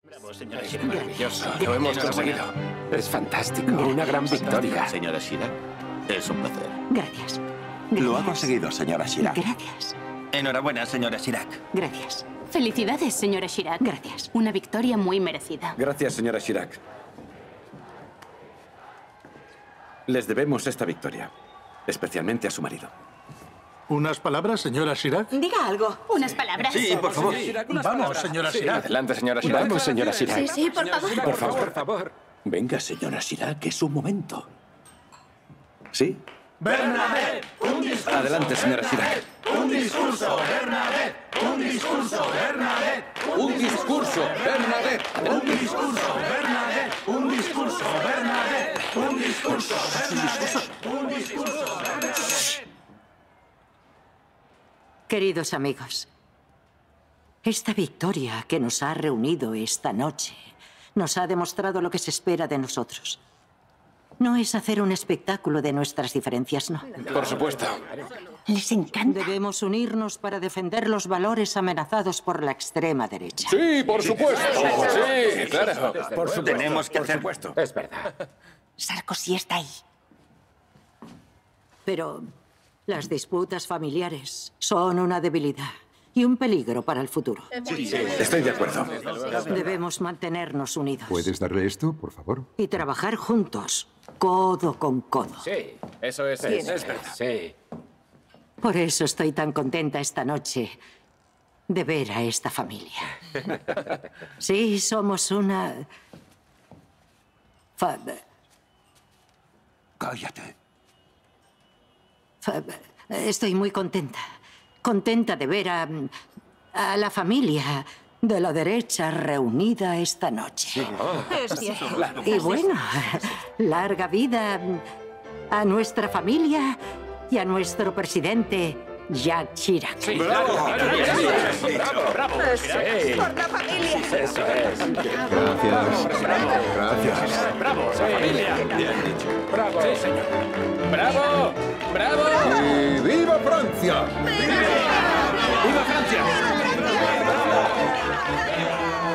Bravo, señora Chirac. Maravilloso, lo hemos conseguido. Es fantástico, una gran victoria. Señora Chirac, es un placer. Gracias. Lo ha conseguido, señora Chirac. Gracias. Enhorabuena, señora Chirac. Gracias. Felicidades, señora Chirac. Gracias. Una victoria muy merecida. Gracias, señora Chirac. Les debemos esta victoria, especialmente a su marido. ¿Unas palabras, señora Chirac? Diga algo. Unas palabras. Sí, por favor. Vamos, señora Chirac. Adelante, señora Chirac. Vamos, señora Chirac. Sí, sí, por favor. Por favor, por favor. Venga, señora Chirac, es un momento. ¿Sí? ¡Bernadette! Adelante, señora Chirac. ¡Un discurso, Bernadette! ¡Un discurso, Bernadette! ¡Un discurso, Bernadette! ¡Un discurso, Bernadette! ¡Un discurso, Bernadette! ¡Un discurso, Bernadette! ¡Un discurso, Bernadette! Queridos amigos, esta victoria que nos ha reunido esta noche nos ha demostrado lo que se espera de nosotros. No es hacer un espectáculo de nuestras diferencias, no. Por supuesto. Les encanta. Debemos unirnos para defender los valores amenazados por la extrema derecha. Sí, por supuesto. Sí, claro. Por supuesto. Tenemos que por hacer- supuesto. Es verdad. Sarkozy está ahí. Pero las disputas familiares son una debilidad y un peligro para el futuro. Estoy de acuerdo. Debemos mantenernos unidos ¿Puedes darle esto, por favor? y trabajar juntos, codo con codo. Sí, eso es verdad. Sí. Por eso estoy tan contenta esta noche de ver a esta familia. Sí, somos una... Cállate. Estoy muy contenta. Contenta de ver a la familia de la derecha reunida esta noche. Es cierto. Y bueno, larga vida a nuestra familia y a nuestro presidente, Jacques Chirac. ¡Bravo! ¡Bravo! Sí. Por la familia. Eso es. Gracias. Gracias. ¡Bravo! Familia. Bien dicho. ¡Bravo! Sí, señor. ¡Bravo! ¡Bravo! ¡Y viva Francia! ¡Viva Francia!